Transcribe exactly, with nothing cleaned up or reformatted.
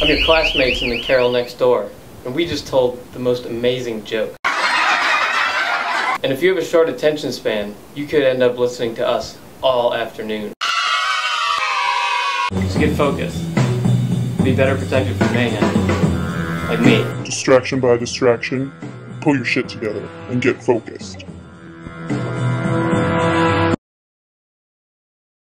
I'm your classmates in the Carrel next door, and we just told the most amazing joke. And if you have a short attention span, you could end up listening to us all afternoon. So get focused. Be better protected from mayhem. Like me. Distraction by distraction, pull your shit together and get focused.